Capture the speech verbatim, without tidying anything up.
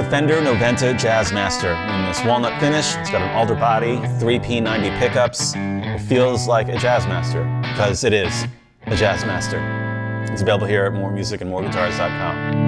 Fender Noventa Jazzmaster in this walnut finish. It's got an alder body, three P ninety pickups. It feels like a Jazzmaster, because it is a Jazzmaster. It's available here at more music and more guitars dot com.